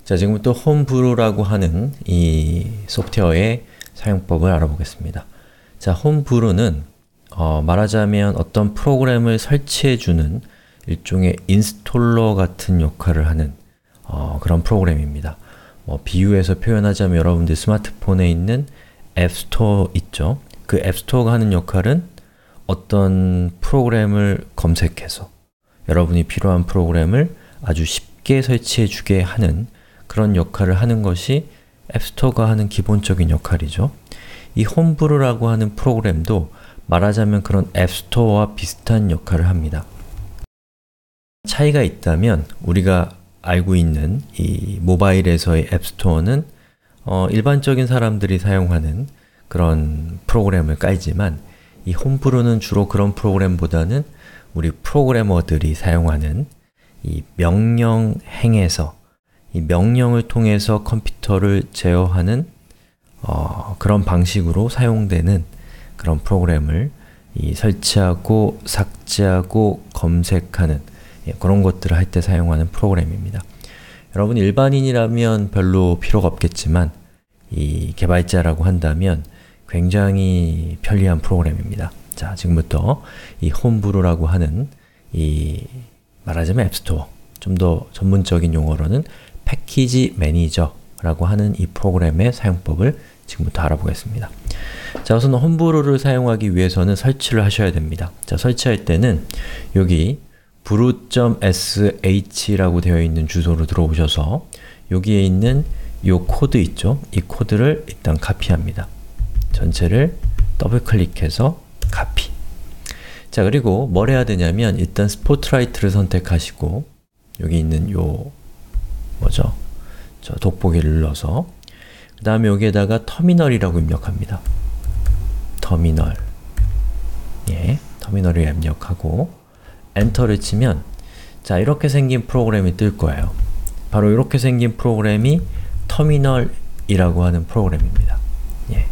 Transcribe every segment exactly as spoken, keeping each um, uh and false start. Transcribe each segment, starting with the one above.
자, 지금부터 홈브루라고 하는 이 소프트웨어의 사용법을 알아보겠습니다. 자, 홈브루는 어, 말하자면 어떤 프로그램을 설치해주는 일종의 인스톨러 같은 역할을 하는 어, 그런 프로그램입니다. 뭐 비유해서 표현하자면 여러분들 스마트폰에 있는 앱스토어 있죠? 그 앱스토어가 하는 역할은 어떤 프로그램을 검색해서 여러분이 필요한 프로그램을 아주 쉽게 설치해주게 하는 그런 역할을 하는 것이 앱스토어가 하는 기본적인 역할이죠. 이 홈브루라고 하는 프로그램도 말하자면 그런 앱스토어와 비슷한 역할을 합니다. 차이가 있다면 우리가 알고 있는 이 모바일에서의 앱스토어는 어, 일반적인 사람들이 사용하는 그런 프로그램을 깔지만 이 홈브루는 주로 그런 프로그램보다는 우리 프로그래머들이 사용하는 이 명령행에서 이 명령을 통해서 컴퓨터를 제어하는 어, 그런 방식으로 사용되는 그런 프로그램을 이 설치하고 삭제하고 검색하는 예, 그런 것들을 할 때 사용하는 프로그램입니다. 여러분 일반인이라면 별로 필요가 없겠지만 이 개발자라고 한다면 굉장히 편리한 프로그램입니다. 자, 지금부터 이 홈브루라고 하는 이 말하자면 앱스토어, 좀 더 전문적인 용어로는 패키지 매니저라고 하는 이 프로그램의 사용법을 지금부터 알아보겠습니다. 자, 우선 홈브루를 사용하기 위해서는 설치를 하셔야 됩니다. 자, 설치할 때는 여기 brew.sh라고 되어 있는 주소로 들어오셔서 여기에 있는 이 코드 있죠? 이 코드를 일단 카피합니다. 전체를 더블 클릭해서 카피. 자, 그리고 뭘 해야 되냐면 일단 스포트라이트를 선택하시고 여기 있는 요 뭐죠? 저 돋보기를 눌러서 그 다음에 여기에다가 터미널이라고 입력합니다. 터미널. 예, 터미널을 입력하고 엔터를 치면 자, 이렇게 생긴 프로그램이 뜰 거예요. 바로 이렇게 생긴 프로그램이 터미널이라고 하는 프로그램입니다. 예.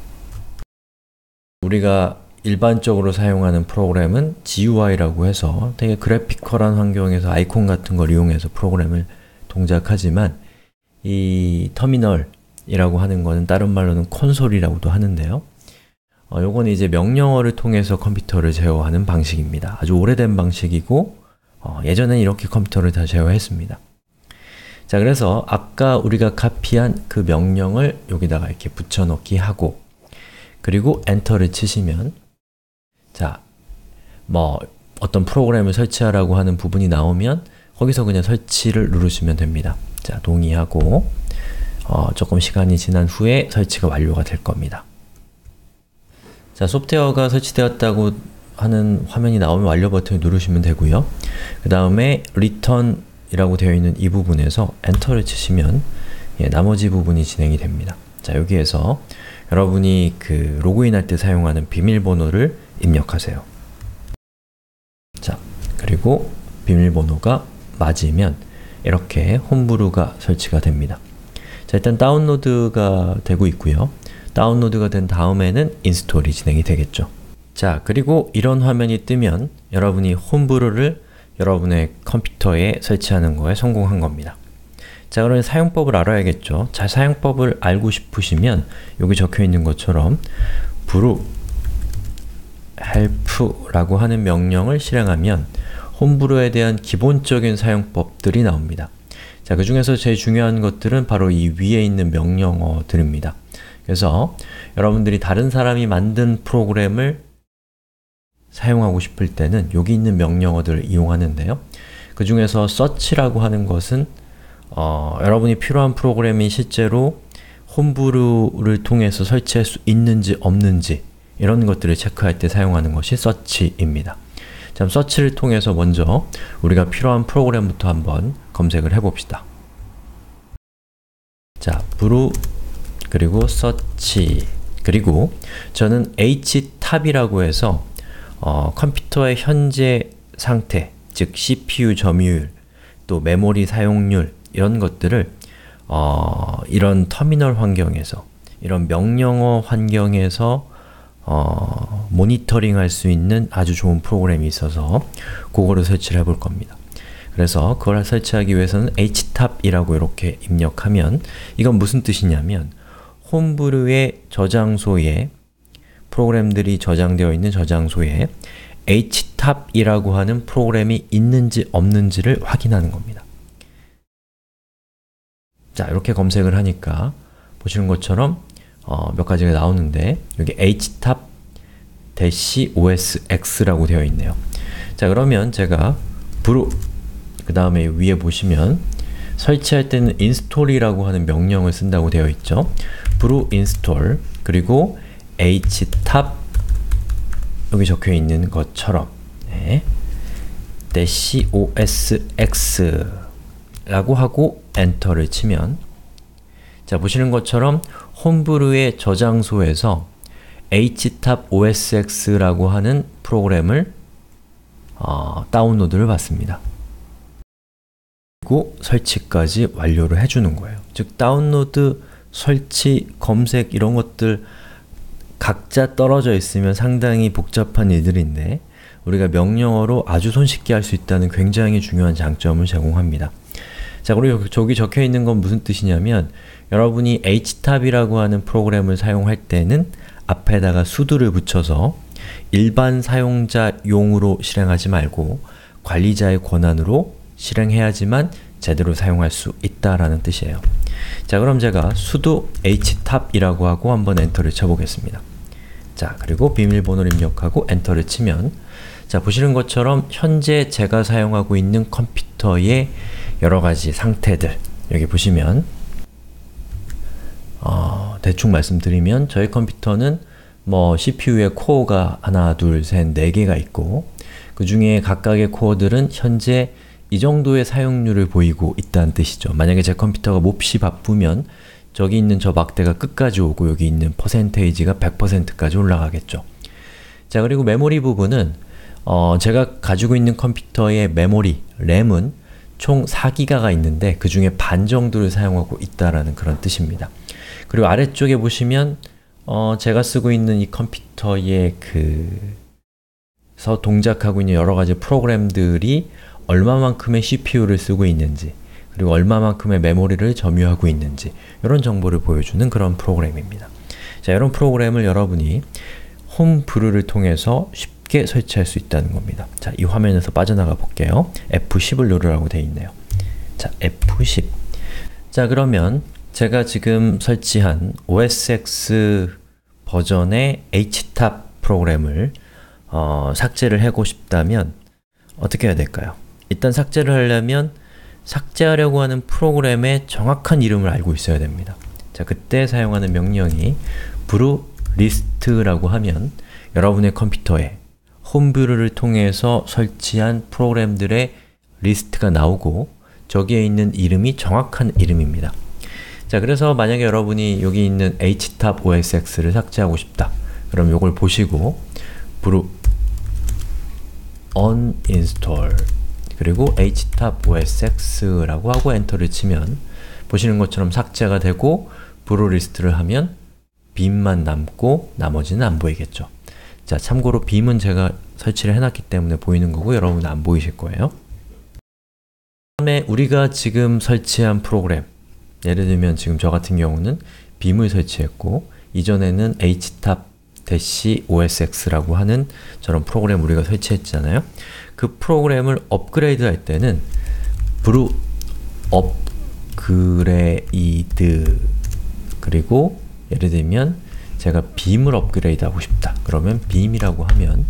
우리가 일반적으로 사용하는 프로그램은 지유아이라고 해서 되게 그래피컬한 환경에서 아이콘 같은 걸 이용해서 프로그램을 동작하지만 이 터미널이라고 하는 것은 다른 말로는 콘솔이라고도 하는데요. 어, 요건 이제 명령어를 통해서 컴퓨터를 제어하는 방식입니다. 아주 오래된 방식이고 어, 예전엔 이렇게 컴퓨터를 다 제어했습니다. 자, 그래서 아까 우리가 카피한 그 명령을 여기다가 이렇게 붙여넣기 하고 그리고 엔터를 치시면 자, 뭐 어떤 프로그램을 설치하라고 하는 부분이 나오면 거기서 그냥 설치를 누르시면 됩니다. 자, 동의하고 어, 조금 시간이 지난 후에 설치가 완료가 될 겁니다. 자, 소프트웨어가 설치되었다고 하는 화면이 나오면 완료 버튼을 누르시면 되고요. 그 다음에 return 이라고 되어 있는 이 부분에서 엔터를 치시면 예, 나머지 부분이 진행이 됩니다. 자, 여기에서 여러분이 그 로그인 할 때 사용하는 비밀번호를 입력하세요. 자, 그리고 비밀번호가 맞으면 이렇게 홈브루가 설치가 됩니다. 자, 일단 다운로드가 되고 있고요. 다운로드가 된 다음에는 인스톨이 진행이 되겠죠. 자, 그리고 이런 화면이 뜨면 여러분이 홈브루를 여러분의 컴퓨터에 설치하는 거에 성공한 겁니다. 자, 그러면 사용법을 알아야겠죠. 자, 사용법을 알고 싶으시면 여기 적혀 있는 것처럼 brew help라고 하는 명령을 실행하면 홈브루에 대한 기본적인 사용법들이 나옵니다. 자, 그 중에서 제일 중요한 것들은 바로 이 위에 있는 명령어들입니다. 그래서 여러분들이 다른 사람이 만든 프로그램을 사용하고 싶을 때는 여기 있는 명령어들을 이용하는데요. 그 중에서 search라고 하는 것은 어, 여러분이 필요한 프로그램이 실제로 홈브루를 통해서 설치할 수 있는지 없는지 이런 것들을 체크할 때 사용하는 것이 search입니다. 자, search를 통해서 먼저 우리가 필요한 프로그램부터 한번 검색을 해봅시다. 자, brew 그리고 search 그리고 저는 htop이라고 해서 어, 컴퓨터의 현재 상태, 즉 씨피유 점유율, 또 메모리 사용률 이런 것들을 어, 이런 터미널 환경에서, 이런 명령어 환경에서 어, 모니터링 할 수 있는 아주 좋은 프로그램이 있어서 그거를 설치를 해볼 겁니다. 그래서 그걸 설치하기 위해서는 htap이라고 이렇게 입력하면 이건 무슨 뜻이냐면 홈브루의 저장소에 프로그램들이 저장되어 있는 저장소에 htap이라고 하는 프로그램이 있는지 없는지를 확인하는 겁니다. 자, 이렇게 검색을 하니까 보시는 것처럼 어, 몇 가지가 나오는데 여기 htap-osx라고 되어 있네요. 자, 그러면 제가 brew 그 다음에 위에 보시면 설치할 때는 install이라고 하는 명령을 쓴다고 되어 있죠. brew install 그리고 htap 여기 적혀 있는 것처럼 네. -osx 라고 하고 엔터를 치면 자, 보시는 것처럼 홈브루의 저장소에서 htap-osx라고 하는 프로그램을 어, 다운로드를 받습니다. 그리고 설치까지 완료를 해주는 거예요. 즉, 다운로드, 설치, 검색 이런 것들 각자 떨어져 있으면 상당히 복잡한 일들인데 우리가 명령어로 아주 손쉽게 할 수 있다는 굉장히 중요한 장점을 제공합니다. 자, 그리고 저기 적혀 있는 건 무슨 뜻이냐면 여러분이 htap이라고 하는 프로그램을 사용할 때는 앞에다가 sudo를 붙여서 일반 사용자용으로 실행하지 말고 관리자의 권한으로 실행해야지만 제대로 사용할 수 있다라는 뜻이에요. 자, 그럼 제가 sudo htap이라고 하고 한번 엔터를 쳐보겠습니다. 자, 그리고 비밀번호를 입력하고 엔터를 치면 자, 보시는 것처럼 현재 제가 사용하고 있는 컴퓨터의 여러가지 상태들 여기 보시면 어, 대충 말씀드리면 저희 컴퓨터는 뭐 씨피유에 코어가 하나, 둘, 셋, 네 개가 있고 그 중에 각각의 코어들은 현재 이 정도의 사용률을 보이고 있다는 뜻이죠. 만약에 제 컴퓨터가 몹시 바쁘면 저기 있는 저 막대가 끝까지 오고 여기 있는 퍼센테이지가 백 퍼센트까지 올라가겠죠. 자, 그리고 메모리 부분은 어, 제가 가지고 있는 컴퓨터의 메모리, 램은 총 사 기가가 있는데 그 중에 반 정도를 사용하고 있다라는 그런 뜻입니다. 그리고 아래쪽에 보시면 어, 제가 쓰고 있는 이 컴퓨터의 그서 동작하고 있는 여러 가지 프로그램들이 얼마만큼의 씨피유를 쓰고 있는지 그리고 얼마만큼의 메모리를 점유하고 있는지 이런 정보를 보여주는 그런 프로그램입니다. 자, 이런 프로그램을 여러분이 홈브루를 통해서 쉽게 설치할 수 있다는 겁니다. 자, 이 화면에서 빠져나가 볼게요. 에프 십을 누르라고 되어 있네요. 자, 에프 십. 자, 그러면 제가 지금 설치한 오에스엑스 버전의 htap 프로그램을 어, 삭제를 하고 싶다면 어떻게 해야 될까요? 일단 삭제를 하려면 삭제하려고 하는 프로그램의 정확한 이름을 알고 있어야 됩니다. 자, 그때 사용하는 명령이 brew list라고 하면 여러분의 컴퓨터에 홈브루를 통해서 설치한 프로그램들의 리스트가 나오고 저기에 있는 이름이 정확한 이름입니다. 자, 그래서 만약에 여러분이 여기 있는 htap-osx를 삭제하고 싶다. 그럼 이걸 보시고 brew uninstall 그리고 htap-osx라고 하고 엔터를 치면 보시는 것처럼 삭제가 되고 brew 리스트를 하면 빔만 남고 나머지는 안 보이겠죠. 자, 참고로 빔은 제가 설치를 해놨기 때문에 보이는 거고 여러분은 안 보이실 거예요. 그 다음에 우리가 지금 설치한 프로그램 예를 들면 지금 저 같은 경우는 빔을 설치했고 이전에는 htap-osx라고 하는 저런 프로그램 우리가 설치했잖아요. 그 프로그램을 업그레이드 할 때는 brew upgrade 그리고 예를 들면 제가 빔을 업그레이드 하고 싶다. 그러면 빔이라고 하면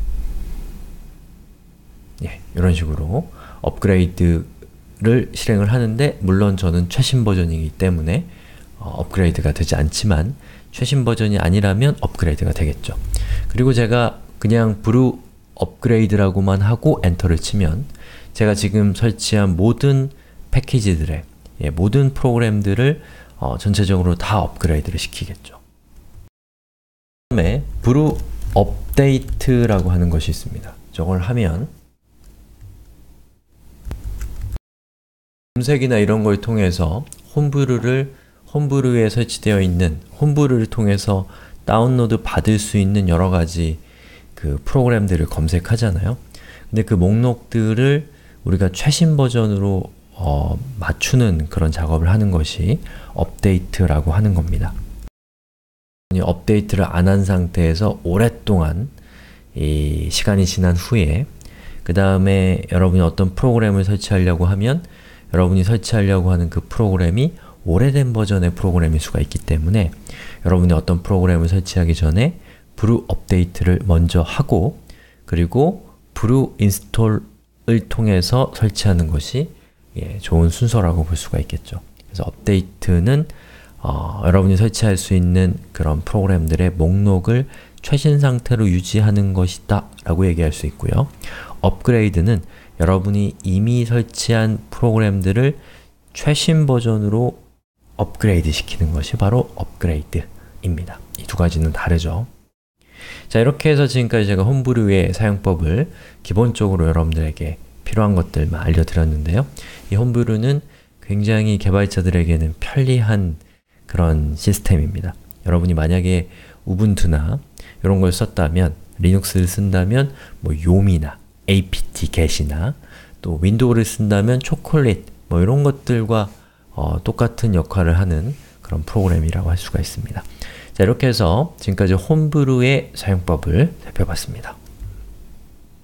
예, 이런 식으로 업그레이드를 실행을 하는데 물론 저는 최신 버전이기 때문에 어, 업그레이드가 되지 않지만 최신 버전이 아니라면 업그레이드가 되겠죠. 그리고 제가 그냥 brew 업그레이드라고만 하고 엔터를 치면 제가 지금 설치한 모든 패키지들의 예, 모든 프로그램들을 어, 전체적으로 다 업그레이드를 시키겠죠. 그 다음에 brew update라고 하는 것이 있습니다. 저걸 하면 검색이나 이런 걸 통해서 홈브루를 홈브루에 설치되어 있는 홈브루를 통해서 다운로드 받을 수 있는 여러 가지 그 프로그램들을 검색하잖아요. 근데 그 목록들을 우리가 최신 버전으로 어, 맞추는 그런 작업을 하는 것이 업데이트라고 하는 겁니다. 업데이트를 안 한 상태에서 오랫동안 이 시간이 지난 후에 그 다음에 여러분이 어떤 프로그램을 설치하려고 하면 여러분이 설치하려고 하는 그 프로그램이 오래된 버전의 프로그램일 수가 있기 때문에 여러분이 어떤 프로그램을 설치하기 전에 brew 업데이트를 먼저 하고 그리고 brew 인스톨을 통해서 설치하는 것이 예, 좋은 순서라고 볼 수가 있겠죠. 그래서 업데이트는 어, 여러분이 설치할 수 있는 그런 프로그램들의 목록을 최신 상태로 유지하는 것이다 라고 얘기할 수 있고요. 업그레이드는 여러분이 이미 설치한 프로그램들을 최신 버전으로 업그레이드 시키는 것이 바로 업그레이드입니다. 이 두 가지는 다르죠. 자, 이렇게 해서 지금까지 제가 홈브루의 사용법을 기본적으로 여러분들에게 필요한 것들만 알려드렸는데요. 이 홈브루는 굉장히 개발자들에게는 편리한 그런 시스템입니다. 여러분이 만약에 우분투나 이런 걸 썼다면, 리눅스를 쓴다면 뭐 요미나 apt-get이나 또 윈도우를 쓴다면 초콜릿 뭐 이런 것들과 어, 똑같은 역할을 하는 그런 프로그램이라고 할 수가 있습니다. 자, 이렇게 해서 지금까지 홈브루의 사용법을 살펴봤습니다.